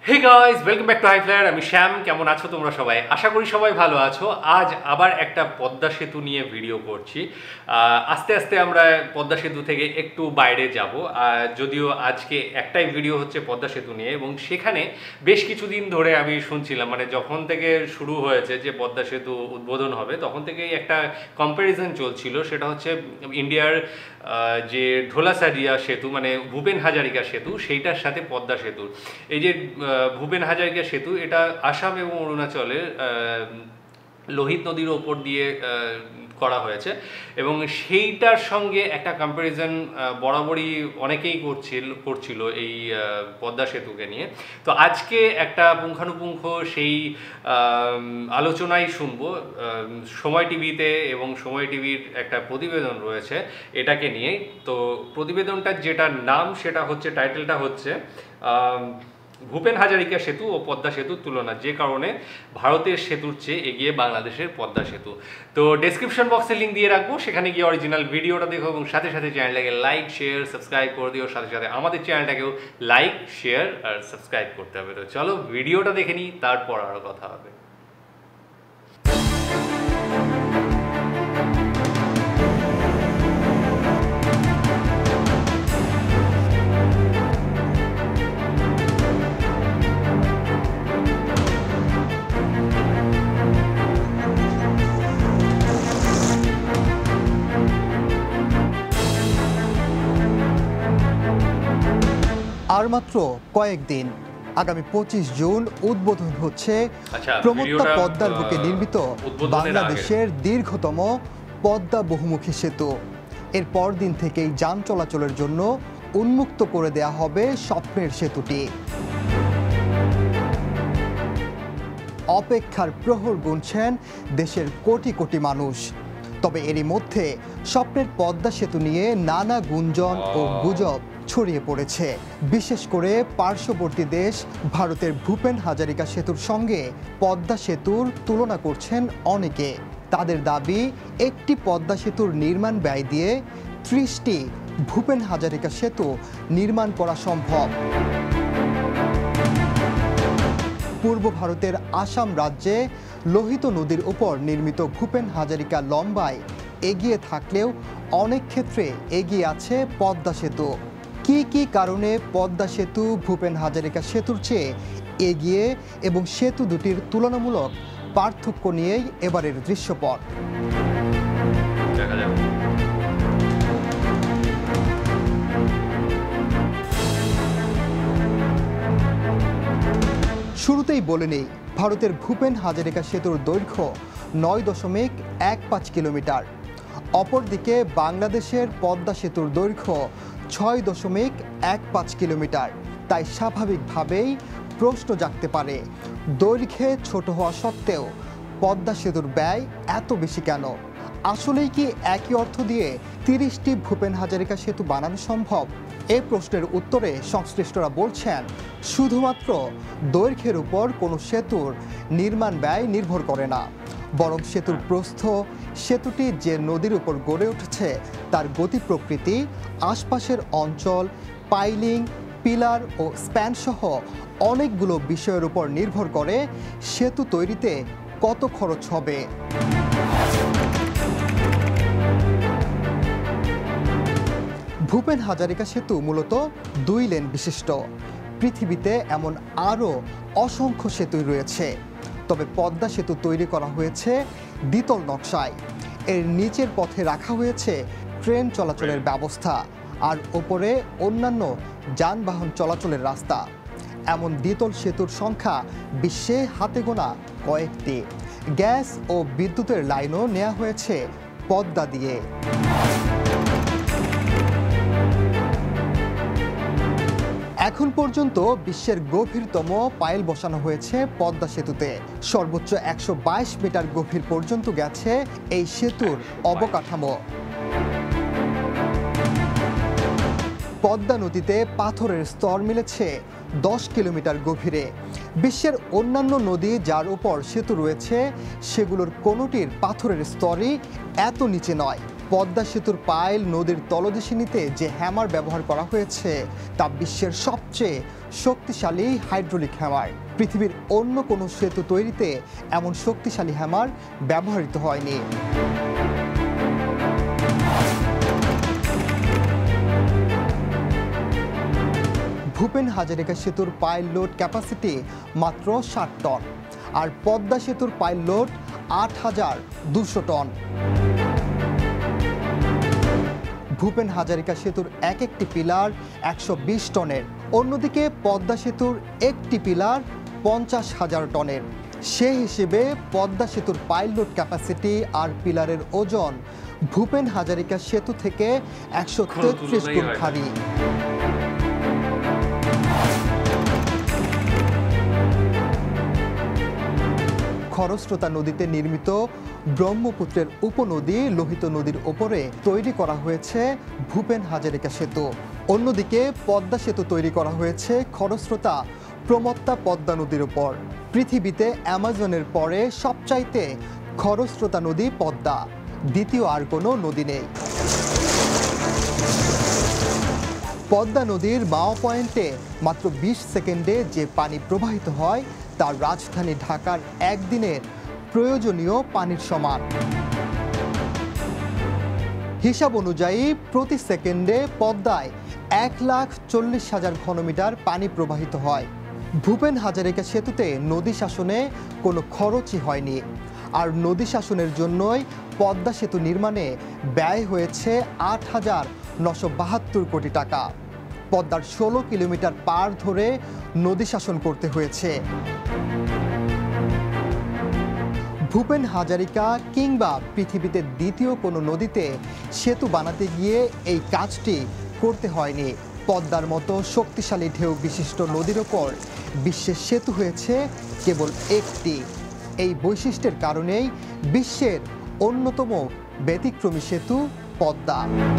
Hey guys, welcome back to Highflyer. আমি শ্যাম। কেমন আছো তোমরা সবাই? আশা করি সবাই ভালো আছো। আজ আবার একটা পদ্মা সেতু নিয়ে ভিডিও করছি। আস্তে আস্তে আমরা পদ্মা সেতু থেকে একটু বাইরে যাব। যদিও আজকে একটাই ভিডিও হচ্ছে পদ্মা সেতু নিয়ে, এবং সেখানে বেশ কিছুদিন ধরে আমি শুনছিলাম, মানে যখন থেকে শুরু হয়েছে যে পদ্মা সেতু উদ্বোধন হবে তখন থেকেই একটা কম্প্যারিজন চলছিল। সেটা হচ্ছে ইন্ডিয়ার যে ঢোলাসাজিয়া সেতু, মানে ভূপেন হাজারিকা সেতু, সেইটার সাথে পদ্মা সেতু। এই যে ভূপেন হাজারিকা সেতু, এটা আসাম এবং অরুণাচলের লোহিত নদীর ওপর দিয়ে করা হয়েছে, এবং সেইটার সঙ্গে একটা কম্প্যারিজন বরাবরই অনেকেই করছিল এই পদ্মা সেতুকে নিয়ে। তো আজকে একটা পুঙ্খানুপুঙ্খ সেই আলোচনাই শুনবো সময় টিভিতে, এবং সময় টিভির একটা প্রতিবেদন রয়েছে এটাকে নিয়ে। তো প্রতিবেদনটার যেটা নাম, সেটা হচ্ছে, টাইটেলটা হচ্ছে ভূপেন হাজারিকা সেতু ও পদ্মা সেতুর তুলনা, যে কারণে ভারতের সেতুর চেয়ে এগিয়ে বাংলাদেশের পদ্মা সেতু। তো ডেসক্রিপশন বক্সে লিঙ্ক দিয়ে রাখবো, সেখানে গিয়ে অরিজিনাল ভিডিওটা দেখো, এবং সাথে সাথে চ্যানেলটাকে লাইক শেয়ার সাবস্ক্রাইব করে দিও। সাথে সাথে আমাদের চ্যানেলটাকেও লাইক শেয়ার আর সাবস্ক্রাইব করতে হবে। তো চলো ভিডিওটা দেখে নিই, তারপর আরও কথা হবে। আর মাত্র কয়েকদিন, আগামী 25 জুন উদ্বোধন হচ্ছে প্রমত্তা পদ্মার বুকে নির্মিত বাংলাদেশের দীর্ঘতম পদ্মা বহুমুখী সেতু। এর পরদিন থেকেই যান চলাচলের জন্য উন্মুক্ত করে দেয়া হবে স্বপ্নের সেতুটি। অপেক্ষার প্রহর গুনছেন দেশের কোটি কোটি মানুষ। তবে এরই মধ্যে স্বপ্নের পদ্মা সেতু নিয়ে নানা গুঞ্জন ও গুজব ছড়িয়ে পড়েছে। বিশেষ করে পার্শ্ববর্তী দেশ ভারতের ভূপেন হাজারিকা সেতুর সঙ্গে পদ্মা সেতুর তুলনা করছেন অনেকে। তাদের দাবি, একটি পদ্মা সেতুর নির্মাণ ব্যয় দিয়ে 30টি ভূপেন হাজারিকা সেতু নির্মাণ করা সম্ভব। পূর্ব ভারতের আসাম রাজ্যে লোহিত নদীর উপর নির্মিত ভূপেন হাজারিকা লম্বায় এগিয়ে থাকলেও অনেক ক্ষেত্রে এগিয়ে আছে পদ্মা সেতু। কি কি কারণে পদ্মা সেতু ভূপেন হাজারিকা সেতুর চেয়ে এগিয়ে, এবং সেতু দুটির তুলনামূলক পার্থক্য নিয়েই এবারের দৃশ্যপট। শুরুতেই বলে নেই, ভারতের ভূপেন হাজারিকা সেতুর দৈর্ঘ্য 9.15 কিলোমিটার। অপরদিকে বাংলাদেশের পদ্মা সেতুর দৈর্ঘ্য 6.15 কিলোমিটার। তাই স্বাভাবিকভাবেই প্রশ্ন জাগতে পারে, দৈর্ঘ্যে ছোট হওয়া সত্ত্বেও পদ্মা সেতুর ব্যয় এত বেশি কেন? আসলেই কি একই অর্থ দিয়ে 30টি ভূপেন হাজারিকা সেতু বানানো সম্ভব? এই প্রশ্নের উত্তরে সংশ্লিষ্টরা বলছেন, শুধুমাত্র দৈর্ঘ্যের উপর কোনো সেতুর নির্মাণ ব্যয় নির্ভর করে না, বরং সেতুর প্রস্থ, সেতুটি যে নদীর উপর গড়ে উঠেছে তার গতি প্রকৃতি, আশপাশের অঞ্চল, পাইলিং, পিলার ও স্প্যান সহ অনেকগুলো বিষয়ের উপর নির্ভর করে সেতু তৈরিতে কত খরচ হবে। ভূপেন হাজারিকা সেতু মূলত 2 লেন বিশিষ্ট। পৃথিবীতে এমন আরও অসংখ্য সেতুই রয়েছে, তবে পদ্মা সেতু তৈরি করা হয়েছে দ্বিতল নকশায়। এর নিচের পথে রাখা হয়েছে ট্রেন চলাচলের ব্যবস্থা, আর ওপরে অন্যান্য যানবাহন চলাচলের রাস্তা। এমন দ্বিতল সেতুর সংখ্যা বিশ্বে হাতে গোনা কয়েকটি। গ্যাস ও বিদ্যুতের লাইনও নেওয়া হয়েছে পদ্মা দিয়ে। এখন পর্যন্ত বিশ্বের গভীরতম পাইল বসানো হয়েছে পদ্মা সেতুতে। সর্বোচ্চ 122 মিটার গভীর পর্যন্ত গেছে এই সেতুর অবকাঠামো। পদ্মা নদীতে পাথরের স্তর মিলেছে 10 কিলোমিটার গভীরে। বিশ্বের অন্যান্য নদী যার উপর সেতু রয়েছে সেগুলোর কোনোটির পাথরের স্তরই এত নিচে নয়। পদ্মা সেতুর পাইল নদীর তলদেশে নিতে যে হ্যামার ব্যবহার করা হয়েছে তা বিশ্বের সবচেয়ে শক্তিশালী হাইড্রোলিক হ্যামার। পৃথিবীর অন্য কোনো সেতু তৈরিতে এমন শক্তিশালী হ্যামার ব্যবহৃত হয়নি। ভূপেন হাজারিকা সেতুর পাইল লোড ক্যাপাসিটি মাত্র 60 টন, আর পদ্মা সেতুর pile load 8,200 ton. Bhupen Hazarika সেতুর একটি পিলার 120 টনের, অন্যদিকে পদ্মা সেতুর একটি পিলার 50,000 টনের। সে হিসেবে পদ্মা সেতুর পাইল লোড ক্যাপাসিটি আর পিলারের ওজন ভূপেন হাজারিকা সেতু থেকে 133 গুণ ভারী। খরস্রোতা নদীতে নির্মিত ব্রহ্মপুত্রের উপনদী লোহিত নদীর ওপরে তৈরি করা হয়েছে ভূপেন হাজারিকা সেতু। অন্যদিকে পদ্মা সেতু তৈরি করা হয়েছে খরস্রোতা প্রমত্তা পদ্মা নদীর ওপর। পৃথিবীতে অ্যামাজনের পরে সবচাইতে খরস্রোতা নদী পদ্মা, দ্বিতীয় আর কোনো নদী নেই। পদ্মা নদীর মাও পয়েন্টে মাত্র 20 সেকেন্ডে যে পানি প্রবাহিত হয় তার রাজধানী ঢাকার একদিনের প্রয়োজনীয় পানির সমান। হিসাব অনুযায়ী প্রতি সেকেন্ডে পদ্মায় 1,40,000 ঘনমিটার পানি প্রবাহিত হয়। ভূপেন হাজারিকা সেতুতে নদী শাসনে কোনো খরচই হয়নি, আর নদী শাসনের জন্যই পদ্মা সেতু নির্মাণে ব্যয় হয়েছে 8,972 কোটি টাকা। পদ্মার 16 কিলোমিটার পার ধরে নদী শাসন করতে হয়েছে। ভূপেন হাজারিকা কিংবা পৃথিবীতে দ্বিতীয় কোনো নদীতে সেতু বানাতে গিয়ে এই কাজটি করতে হয়নি। পদ্মার মতো শক্তিশালী ঢেউ বিশিষ্ট নদীর ওপর বিশ্বের সেতু হয়েছে কেবল একটি। এই বৈশিষ্ট্যের কারণেই বিশ্বের অন্যতম ব্যতিক্রমী সেতু পদ্মা।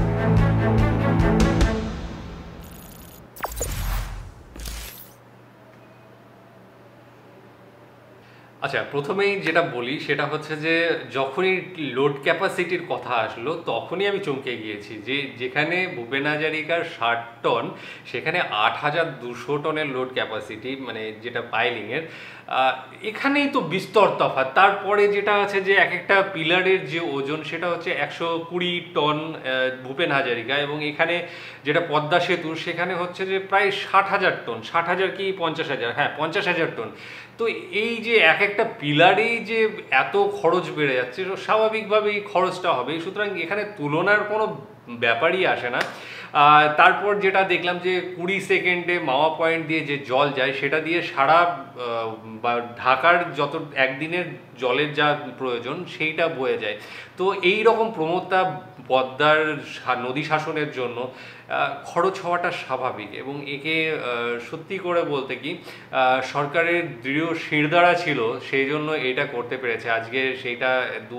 আচ্ছা, প্রথমেই যেটা বলি সেটা হচ্ছে যে যখনই লোড ক্যাপাসিটির কথা আসলো তখনই আমি চমকে গিয়েছি যে যেখানে ভূপেন হাজারিকার 60 টন সেখানে 8,200 টনের লোড ক্যাপাসিটি, মানে যেটা পাইলিংয়ের, এখানেই তো বিস্তর তফাৎ। তারপরে যেটা আছে যে এক একটা পিলারের যে ওজন সেটা হচ্ছে 120 টন ভূপেন হাজারিকা, এবং এখানে যেটা পদ্মা সেতু সেখানে হচ্ছে যে প্রায় 60,000 টন। 60,000 কি 50,000? হ্যাঁ, 50,000 টন। তো এই যে এক একটা পিলারেই যে এত খরচ বেড়ে যাচ্ছে, স্বাভাবিকভাবেই খরচটা হবে, সুতরাং এখানে তুলনার কোনো ব্যাপারই আসে না। তারপর যেটা দেখলাম যে 20 সেকেন্ডে মাওয়া পয়েন্ট দিয়ে যে জল যায় সেটা দিয়ে সারা বা ঢাকার যত একদিনের জলের যা প্রয়োজন সেইটা বয়ে যায়। তো এই রকম প্রমত্তা পদ্মার নদী শাসনের জন্য খরচ হওয়াটা স্বাভাবিক, এবং একে সত্যি করে বলতে কি সরকারের দৃঢ় শিরদাঁড়া ছিল, সেই জন্য এটা করতে পেরেছে। আজকে সেইটা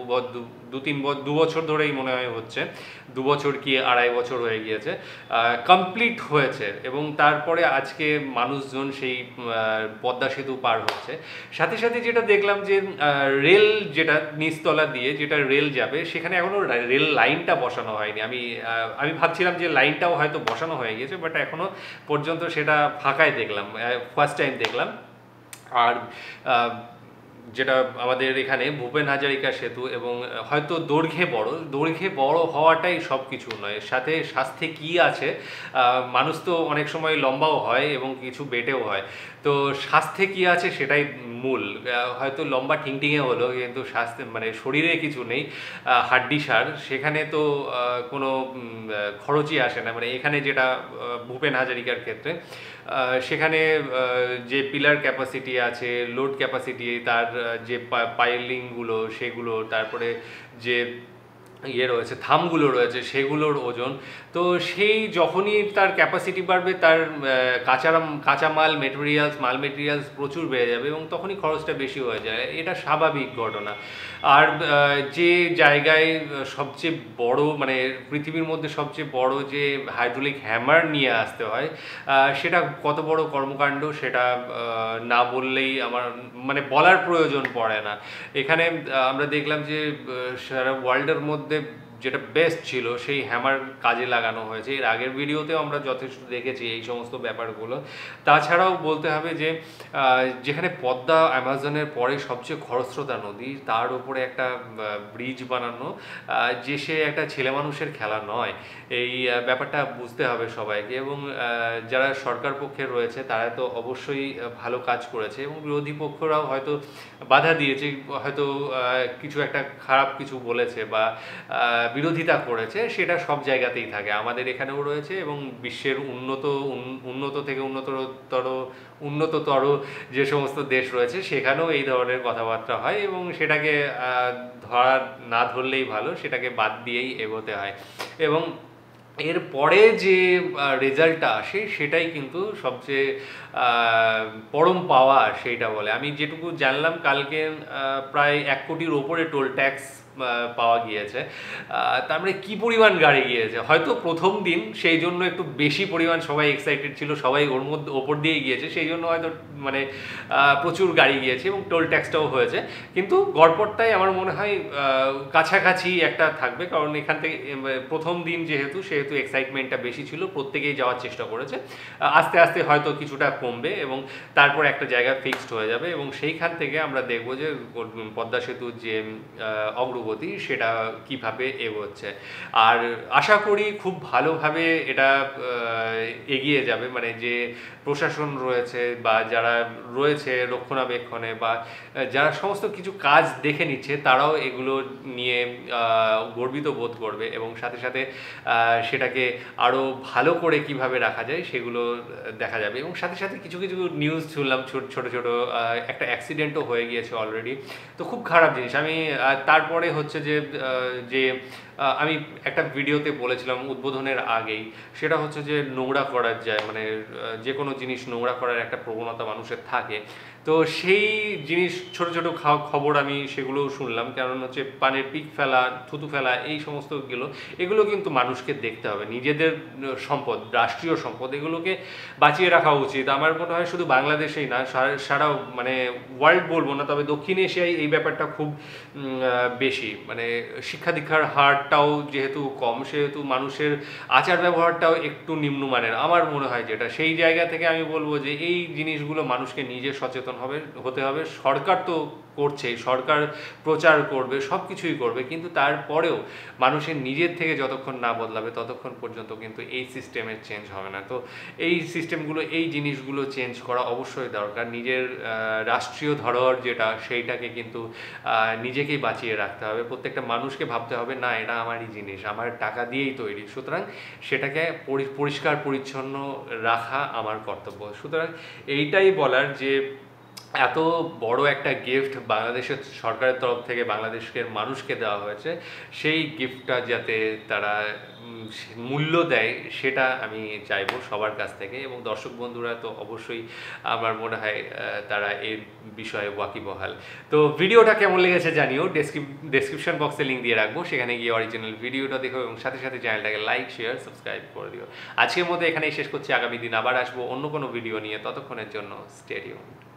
2 বছর ধরেই মনে হয় হচ্ছে, 2 বছর কি 2.5 বছর হয়ে গিয়েছে, কমপ্লিট হয়েছে, এবং তারপরে আজকে মানুষজন সেই পদ্মা সেতু পার হচ্ছে। সাথে সাথে যেটা দেখলাম যে রেল, যেটা নিচতলা দিয়ে যেটা রেল যাবে সেখানে এখনো রেল লাইনটা বসানো হয়নি। আমি ভাবছিলাম যে লাইনটাও হয়তো বসানো হয়ে গেছে, বাট এখনো পর্যন্ত সেটা ফাঁকাই দেখলাম, ফার্স্ট টাইম দেখলাম। আর যেটা আমাদের এখানে ভূপেন হাজারিকা সেতু, এবং হয়তো দৈর্ঘ্যে বড় হওয়াটাই সব কিছু নয়, সাথে স্বাস্থ্যে কি আছে, মানুষ তো অনেক সময় লম্বাও হয় এবং কিছু বেটেও হয়, তো স্বাস্থ্যে কি আছে সেটাই মূল। হয়তো লম্বা ঠিংঠিঙে হলো, কিন্তু স্বাস্থ্যে মানে শরীরে কিছু নেই, হাড্ডি সার, সেখানে তো কোনো খরচই আসে না। মানে এখানে যেটা ভূপেন হাজারিকার ক্ষেত্রে সেখানে যে পিলার ক্যাপাসিটি আছে, লোড ক্যাপাসিটি, তার যে পাইলিংগুলো সেগুলো, তারপরে যে রয়েছে থামগুলো রয়েছে সেগুলোর ওজন, তো সেই যখনই তার ক্যাপাসিটি বাড়বে তার কাঁচামাল মেটেরিয়ালস প্রচুর বেড়ে যাবে, এবং তখনই খরচটা বেশি হয়ে যায়। এটা স্বাভাবিক ঘটনা। আর যে জায়গায় সবচেয়ে বড়, মানে পৃথিবীর মধ্যে সবচেয়ে বড় যে হাইড্রোলিক হ্যামার নিয়ে আসতে হয়, সেটা কত বড় কর্মকাণ্ড সেটা না বললেই আমার মানে বলার প্রয়োজন পড়ে না। এখানে আমরা দেখলাম যে সারা ওয়ার্ল্ডের মধ্যে যেটা বেস্ট ছিল সেই হ্যামার কাজে লাগানো হয়েছে। এর আগের ভিডিওতেও আমরা যথেষ্ট দেখেছি এই সমস্ত ব্যাপারগুলো। তাছাড়াও বলতে হবে যে যেখানে পদ্মা অ্যামাজনের পরে সবচেয়ে খরস্রোতা নদী, তার উপরে একটা ব্রিজ বানানো, যে সে একটা ছেলে মানুষের খেলা নয়। এই ব্যাপারটা বুঝতে হবে সবাইকে। এবং যারা সরকার পক্ষে রয়েছে তারা তো অবশ্যই ভালো কাজ করেছে, এবং বিরোধী পক্ষরাও হয়তো বাধা দিয়েছে, হয়তো কিছু একটা খারাপ কিছু বলেছে বা বিরোধিতা করেছে, সেটা সব জায়গাতেই থাকে, আমাদের এখানেও রয়েছে। এবং বিশ্বের উন্নত থেকে উন্নততর যে সমস্ত দেশ রয়েছে সেখানেও এই ধরনের কথাবার্তা হয়, এবং সেটাকে না ধরলেই ভালো, সেটাকে বাদ দিয়েই এগোতে হয়। এবং এরপরে যে রেজাল্টটা আসে সেটাই কিন্তু সবচেয়ে পরম পাওয়া, সেইটা বলে। আমি যেটুকু জানলাম, কালকে প্রায় 1 কোটির ওপরে টোল ট্যাক্স পাওয়া গিয়েছে। তার মানে কী পরিমাণ গাড়ি গিয়েছে, হয়তো প্রথম দিন সেই জন্য একটু বেশি পরিমাণ সবাই এক্সাইটেড ছিল, সবাই ওপর দিয়েই গিয়েছে, সেই জন্য হয়তো মানে প্রচুর গাড়ি গিয়েছে এবং টোল ট্যাক্সটাও হয়েছে। কিন্তু গড়পড়টাই আমার মনে হয় কাছাকাছি একটা থাকবে, কারণ এখান থেকে প্রথম দিন সেহেতু এক্সাইটমেন্টটা বেশি ছিল, প্রত্যেকেই যাওয়ার চেষ্টা করেছে। আস্তে আস্তে হয়তো কিছুটা কমবে এবং তারপর একটা জায়গা ফিক্সড হয়ে যাবে, এবং সেইখান থেকে আমরা দেখব যে পদ্মা সেতুর যে অগ্রগতি সেটা কিভাবে এগোচ্ছে। আর আশা করি খুব ভালোভাবে এটা এগিয়ে যাবে, মানে যে প্রশাসন রয়েছে বা যারা রয়েছে রক্ষণাবেক্ষণে বা যারা সমস্ত কিছু কাজ দেখে নিচ্ছে, তারাও এগুলো নিয়ে গর্বিত বোধ করবে, এবং সাথে সাথে সেটাকে আরও ভালো করে কিভাবে রাখা যায় সেগুলো দেখা যাবে। এবং সাথে সাথে কিছু কিছু নিউজ শুনলাম, ছোট ছোট একটা অ্যাক্সিডেন্টও হয়ে গিয়েছে অলরেডি, তো খুব খারাপ জিনিস। আমি তারপরে হচ্ছে যে আমি একটা ভিডিওতে বলেছিলাম উদ্বোধনের আগেই, সেটা হচ্ছে যে নোংরা করার যায়, মানে যে কোনো জিনিস নোংরা করার একটা প্রবণতা মানুষের থাকে। তো সেই জিনিস ছোট ছোট খবর আমি সেগুলোও শুনলাম, কারণ হচ্ছে পানের পিক ফেলা, থুতু ফেলা, এই এগুলো কিন্তু মানুষকে দেখতে হবে। নিজেদের সম্পদ, রাষ্ট্রীয় সম্পদ, এগুলোকে বাঁচিয়ে রাখা উচিত। আমার মনে হয় শুধু বাংলাদেশেই না, সারা মানে ওয়ার্ল্ড বলবো না, তবে দক্ষিণ এশিয়ায় এই ব্যাপারটা খুব বেশি। মানে শিক্ষা দীক্ষার হারটাও যেহেতু কম, সেহেতু মানুষের আচার ব্যবহারটাও একটু নিম্নমানের আমার মনে হয়। যেটা সেই জায়গা থেকে আমি বলবো যে এই জিনিসগুলো মানুষকে নিজে সচেতন হতে হবে। সরকার তো করছে, সরকার প্রচার করবে, সব কিছুই করবে, কিন্তু তারপরেও মানুষের নিজের থেকে যতক্ষণ না বদলাবে ততক্ষণ পর্যন্ত কিন্তু এই সিস্টেমের চেঞ্জ হবে না। তো এই সিস্টেমগুলো, এই জিনিসগুলো চেঞ্জ করা অবশ্যই দরকার। নিজের রাষ্ট্রীয় ধরোহর যেটা, সেইটাকে কিন্তু নিজেকেই বাঁচিয়ে রাখতে হবে। প্রত্যেকটা মানুষকে ভাবতে হবে, না এটা আমারই জিনিস, আমার টাকা দিয়েই তৈরি, সুতরাং সেটাকে পরিষ্কার পরিচ্ছন্ন রাখা আমার কর্তব্য। সুতরাং এইটাই বলার যে এত বড় একটা গিফট বাংলাদেশের সরকারের তরফ থেকে বাংলাদেশের মানুষকে দেওয়া হয়েছে, সেই গিফটটা যাতে তারা মূল্য দেয় সেটা আমি চাইবো সবার কাছ থেকে। এবং দর্শক বন্ধুরা তো অবশ্যই আমার মনে হয় তারা এর বিষয়ে ওয়াকিবহাল। তো ভিডিওটা কেমন লেগেছে জানিও, ডেসক্রিপশন বক্সে লিঙ্ক দিয়ে রাখবো, সেখানে গিয়ে অরিজিনাল ভিডিওটা দেখো এবং সাথে সাথে চ্যানেলটাকে লাইক, শেয়ার, সাবস্ক্রাইব করে দিও। আজকের মতো এখানেই শেষ করছি, আগামী দিন আবার আসবো অন্য কোনো ভিডিও নিয়ে। ততক্ষণের জন্য স্টে টিউনড।